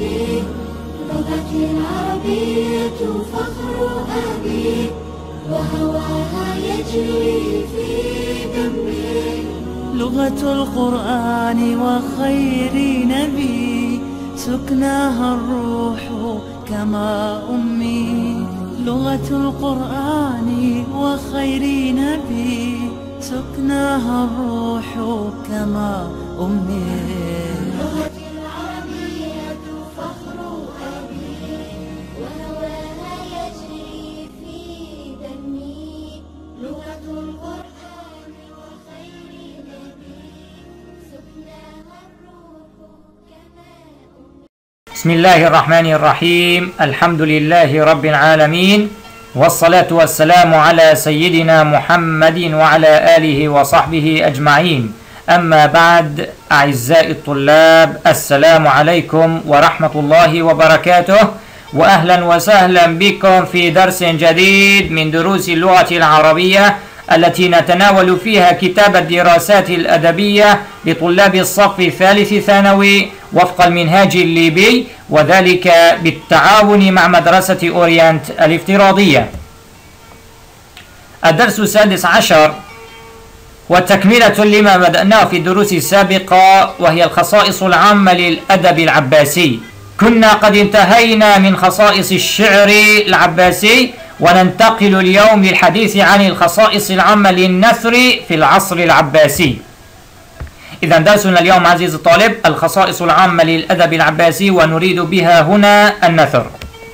أبي، لغتي العربية فخر أبي، وهواها يجري في دمي. لغة القرآن وخير نبي، سكناها الروح كما أمي. لغة القرآن وخير نبي، سكناها الروح كما أمي. لغتي العربية فخر أبي، وهواها يجري في دمي. لغة القرآن وخير نبي، سكناها الروح كما أمي. بسم الله الرحمن الرحيم. الحمد لله رب العالمين، والصلاة والسلام على سيدنا محمد وعلى آله وصحبه أجمعين. أما بعد، أعزائي الطلاب، السلام عليكم ورحمة الله وبركاته، وأهلا وسهلا بكم في درس جديد من دروس اللغة العربية التي نتناول فيها كتاب الدراسات الأدبية لطلاب الصف الثالث ثانوي وفق المنهاج الليبي، وذلك بالتعاون مع مدرسة أورينت الافتراضية. الدرس السادس عشر وتكملة لما بدأناه في الدروس السابقة، وهي الخصائص العامة للأدب العباسي. كنا قد انتهينا من خصائص الشعر العباسي، وننتقل اليوم للحديث عن الخصائص العامة للنثر في العصر العباسي. إذا درسنا اليوم عزيزي الطالب الخصائص العامة للأدب العباسي، ونريد بها هنا النثر.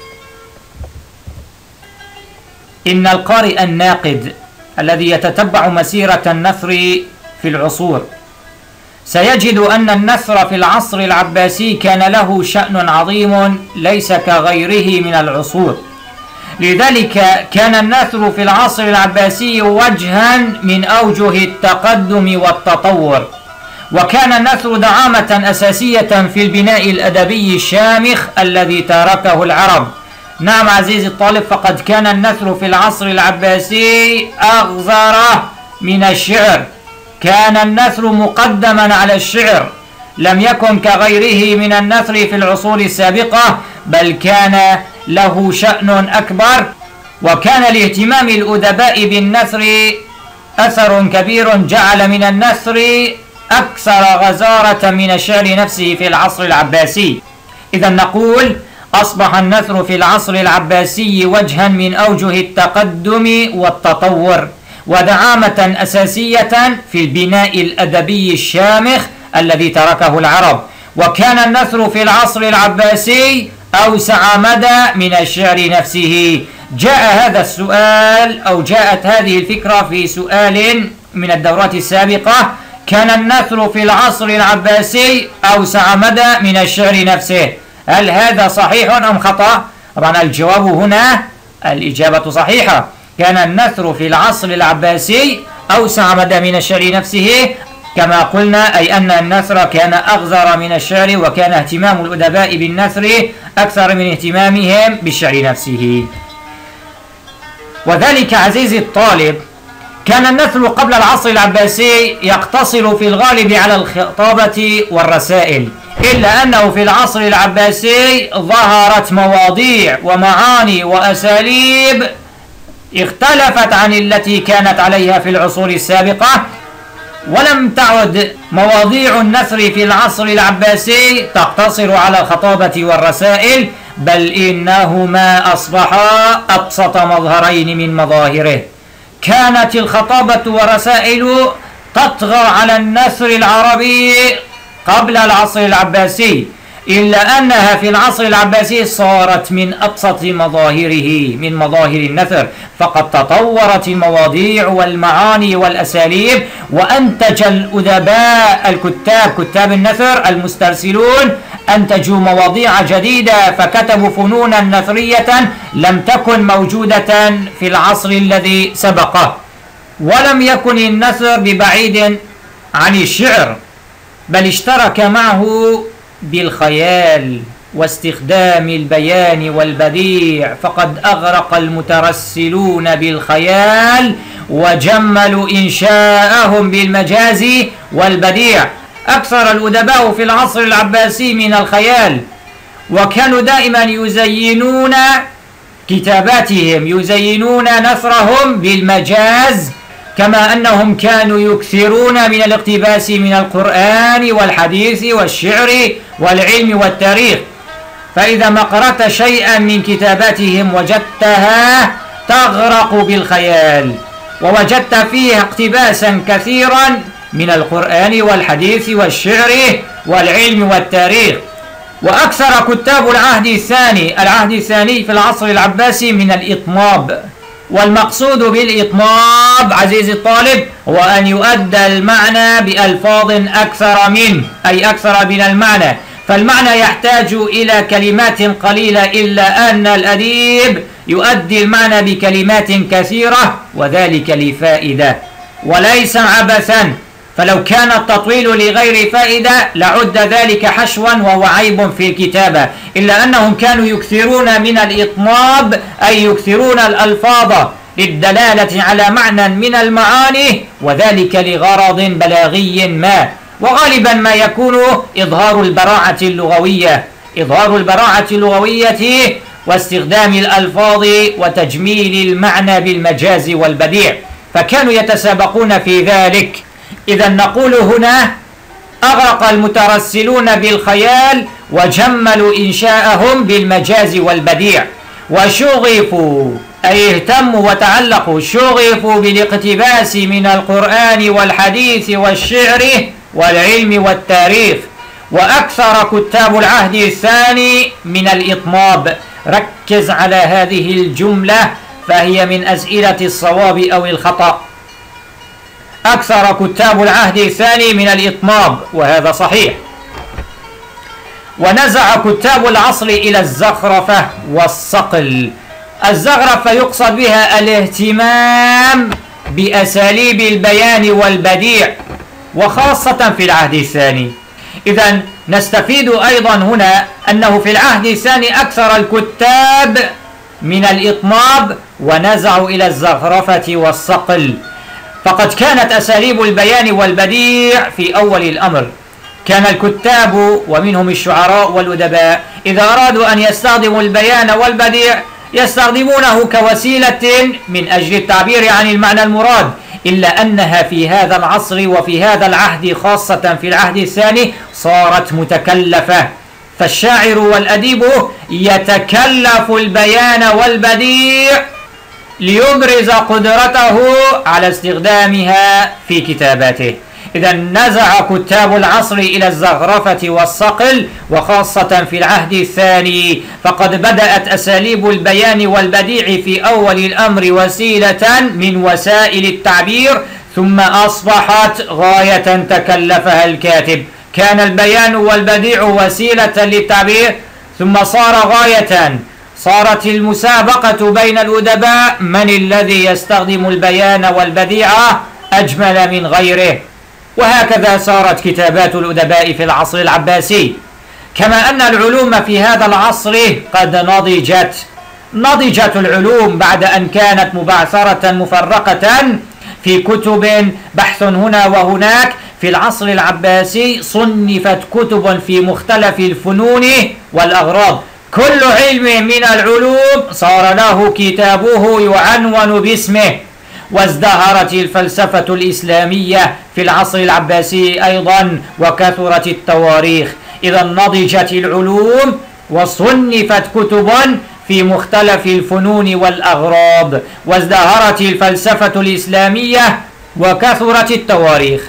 إن القارئ الناقد الذي يتتبع مسيرة النثر في العصور سيجد أن النثر في العصر العباسي كان له شأن عظيم ليس كغيره من العصور. لذلك كان النثر في العصر العباسي وجها من أوجه التقدم والتطور، وكان النثر دعامة أساسية في البناء الأدبي الشامخ الذي تركه العرب. نعم عزيزي الطالب، فقد كان النثر في العصر العباسي أغزر من الشعر. كان النثر مقدما على الشعر، لم يكن كغيره من النثر في العصور السابقة، بل كان له شأن أكبر. وكان لاهتمام الأدباء بالنثر أثر كبير جعل من النثر أكثر غزارة من الشعر نفسه في العصر العباسي. إذا نقول أصبح النثر في العصر العباسي وجها من أوجه التقدم والتطور، ودعامة أساسية في البناء الأدبي الشامخ الذي تركه العرب. وكان النثر في العصر العباسي أوسع مدى من الشعر نفسه. جاء هذا السؤال أو جاءت هذه الفكرة في سؤال من الدورات السابقة: كان النثر في العصر العباسي أوسع مدى من الشعر نفسه، هل هذا صحيح أم خطأ؟ طبعا الجواب هنا الإجابة صحيحة. كان النثر في العصر العباسي أوسع مدى من الشعر نفسه، كما قلنا، أي أن النثر كان أغزر من الشعر، وكان اهتمام الأدباء بالنثر أكثر من اهتمامهم بالشعر نفسه. وذلك عزيزي الطالب كان النثر قبل العصر العباسي يقتصر في الغالب على الخطابة والرسائل، إلا أنه في العصر العباسي ظهرت مواضيع ومعاني وأساليب اختلفت عن التي كانت عليها في العصور السابقة. ولم تعد مواضيع النثر في العصر العباسي تقتصر على الخطابة والرسائل، بل إنهما أصبحا أبسط مظهرين من مظاهره. كانت الخطابة والرسائل تطغى على النثر العربي قبل العصر العباسي، إلا أنها في العصر العباسي صارت من أبسط مظاهره من مظاهر النثر، فقد تطورت المواضيع والمعاني والأساليب، وأنتج الأدباء كتاب النثر المسترسلون أنتجوا مواضيع جديدة، فكتبوا فنونا نثرية لم تكن موجودة في العصر الذي سبقه. ولم يكن النثر ببعيد عن الشعر، بل اشترك معه بالخيال واستخدام البيان والبديع، فقد أغرق المترسلون بالخيال وجملوا إنشاءهم بالمجاز والبديع. أكثر الأدباء في العصر العباسي من الخيال، وكانوا دائما يزينون كتاباتهم، يزينون نثرهم بالمجاز، كما أنهم كانوا يكثرون من الاقتباس من القرآن والحديث والشعر والعلم والتاريخ. فإذا ما قرأت شيئا من كتاباتهم وجدتها تغرق بالخيال، ووجدت فيها اقتباسا كثيرا من القرآن والحديث والشعر والعلم والتاريخ. وأكثر كتاب العهد الثاني في العصر العباسي من الإطناب. والمقصود بالإطناب عزيزي الطالب هو أن يؤدى المعنى بألفاظ أكثر منه، أي أكثر من المعنى، فالمعنى يحتاج إلى كلمات قليلة، إلا أن الأديب يؤدي المعنى بكلمات كثيرة، وذلك لفائدة وليس عبثا. فلو كان التطويل لغير فائدة لعد ذلك حشوا وهو عيب في الكتابة، إلا أنهم كانوا يكثرون من الإطناب، أي يكثرون الألفاظ للدلالة على معنى من المعاني، وذلك لغرض بلاغي ما، وغالبا ما يكون إظهار البراعة اللغوية واستخدام الألفاظ وتجميل المعنى بالمجاز والبديع، فكانوا يتسابقون في ذلك. إذا نقول هنا أغرق المترسلون بالخيال وجملوا إنشاءهم بالمجاز والبديع، وشغفوا أي اهتموا وتعلقوا، شغفوا بالاقتباس من القرآن والحديث والشعر والعلم والتاريخ. وأكثر كتاب العهد الثاني من الإطناب. ركز على هذه الجملة فهي من أسئلة الصواب أو الخطأ. أكثر كتاب العهد الثاني من الإطناب، وهذا صحيح. ونزع كتاب العصر إلى الزخرفة والصقل. الزخرفة يقصد بها الاهتمام بأساليب البيان والبديع، وخاصة في العهد الثاني. إذن نستفيد أيضا هنا أنه في العهد الثاني أكثر الكتاب من الإطناب ونزعوا إلى الزخرفة والصقل، فقد كانت أساليب البيان والبديع في أول الأمر. كان الكتاب ومنهم الشعراء والأدباء إذا أرادوا أن يستخدموا البيان والبديع يستخدمونه كوسيلة من أجل التعبير عن المعنى المراد، إلا أنها في هذا العصر وفي هذا العهد خاصة في العهد الثاني صارت متكلفة. فالشاعر والأديب يتكلف البيان والبديع ليبرز قدرته على استخدامها في كتاباته. إذا نزع كتاب العصر إلى الزخرفة والصقل، وخاصة في العهد الثاني، فقد بدأت أساليب البيان والبديع في أول الأمر وسيلة من وسائل التعبير، ثم أصبحت غاية تكلفها الكاتب. كان البيان والبديع وسيلة للتعبير، ثم صار غاية. صارت المسابقة بين الأدباء من الذي يستخدم البيان والبديع أجمل من غيره. وهكذا صارت كتابات الأدباء في العصر العباسي. كما أن العلوم في هذا العصر قد نضجت العلوم بعد أن كانت مبعثرة مفرقة في كتب بحث هنا وهناك. في العصر العباسي صنفت كتب في مختلف الفنون والأغراض. كل علم من العلوم صار له كتابه يعنون باسمه. وازدهرت الفلسفة الإسلامية في العصر العباسي أيضا، وكثرت التواريخ. إذا نضجت العلوم وصنفت كتب في مختلف الفنون والأغراض، وازدهرت الفلسفة الإسلامية وكثرت التواريخ.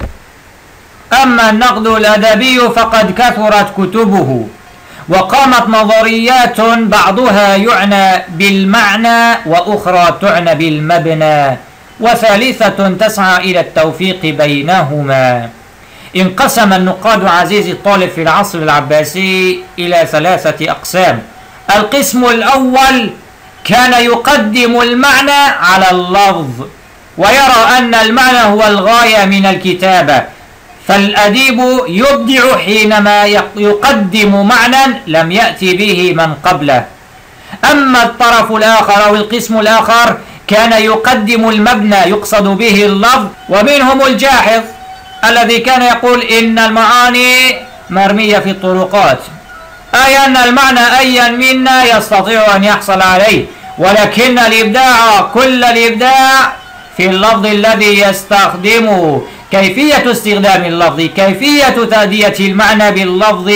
أما النقد الأدبي فقد كثرت كتبه، وقامت نظريات بعضها يعنى بالمعنى وأخرى تعنى بالمبنى، وثالثة تسعى إلى التوفيق بينهما. انقسم النقاد عزيزي الطالب في العصر العباسي إلى 3 أقسام. القسم الأول كان يقدم المعنى على اللفظ، ويرى أن المعنى هو الغاية من الكتابة، فالأديب يبدع حينما يقدم معنى لم يأتي به من قبله. أما الطرف الآخر أو القسم الآخر كان يقدم المبنى يقصد به اللفظ، ومنهم الجاحظ الذي كان يقول إن المعاني مرمية في الطرقات، أي أن المعنى أيا منا يستطيع أن يحصل عليه، ولكن الإبداع كل الإبداع في اللفظ الذي يستخدمه، كيفية استخدام اللفظ، كيفية تأدية المعنى باللفظ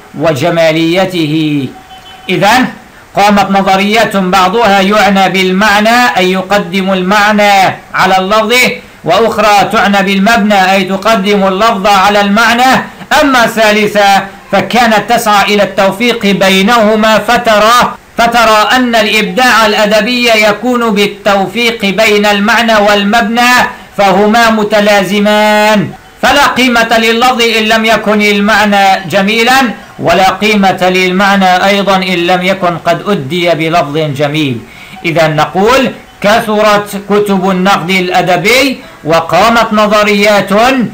وجماليته. إذن قامت نظريات بعضها يعنى بالمعنى أي يقدم المعنى على اللفظ، وأخرى تعنى بالمبنى أي تقدم اللفظ على المعنى. أما الثالثة فكانت تسعى إلى التوفيق بينهما، فترى أن الإبداع الأدبي يكون بالتوفيق بين المعنى والمبنى، فهما متلازمان، فلا قيمة لللفظ إن لم يكن المعنى جميلا، ولا قيمة للمعنى أيضا إن لم يكن قد أدي بلفظ جميل. إذا نقول كثرت كتب النقد الأدبي، وقامت نظريات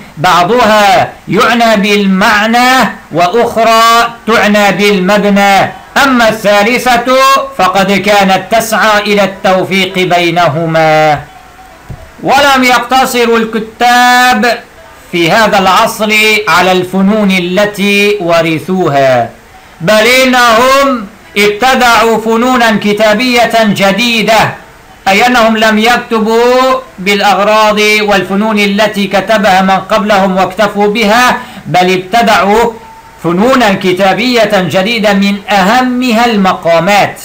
بعضها يعنى بالمعنى وأخرى تعنى بالمبنى. أما الثالثة فقد كانت تسعى إلى التوفيق بينهما. ولم يقتصر الكتاب في هذا العصر على الفنون التي ورثوها، بل إنهم ابتدعوا فنونا كتابية جديدة، أي أنهم لم يكتبوا بالأغراض والفنون التي كتبها من قبلهم واكتفوا بها، بل ابتدعوا فنونا كتابية جديدة من أهمها المقامات.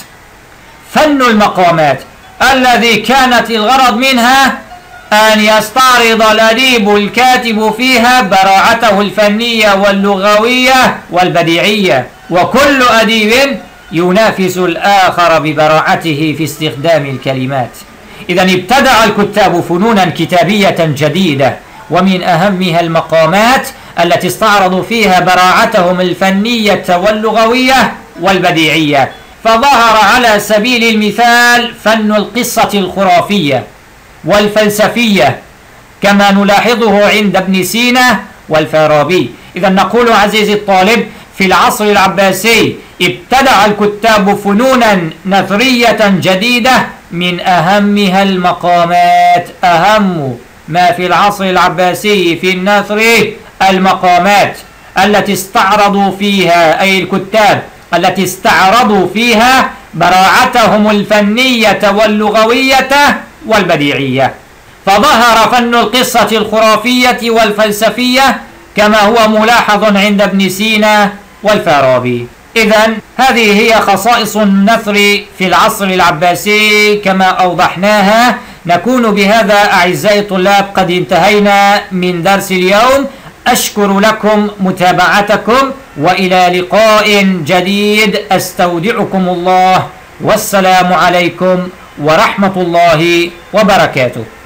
فن المقامات الذي كانت الغرض منها أن يستعرض الأديب الكاتب فيها براعته الفنية واللغوية والبديعية، وكل أديب ينافس الآخر ببراعته في استخدام الكلمات. إذن ابتدع الكتاب فنونا كتابية جديدة، ومن أهمها المقامات التي استعرضوا فيها براعتهم الفنية واللغوية والبديعية. فظهر على سبيل المثال فن القصة الخرافية والفلسفية، كما نلاحظه عند ابن سينا والفارابي. إذا نقول عزيزي الطالب، في العصر العباسي ابتدع الكتاب فنونا نثرية جديدة، من أهمها المقامات. أهم ما في العصر العباسي في النثر المقامات التي استعرضوا فيها، أي الكتاب التي استعرضوا فيها براعتهم الفنية واللغوية والبديعية. فظهر فن القصة الخرافية والفلسفية كما هو ملاحظ عند ابن سينا والفارابي. إذن هذه هي خصائص النثر في العصر العباسي كما أوضحناها. نكون بهذا أعزائي الطلاب قد انتهينا من درس اليوم. أشكر لكم متابعتكم، وإلى لقاء جديد أستودعكم الله، والسلام عليكم ورحمة الله وبركاته.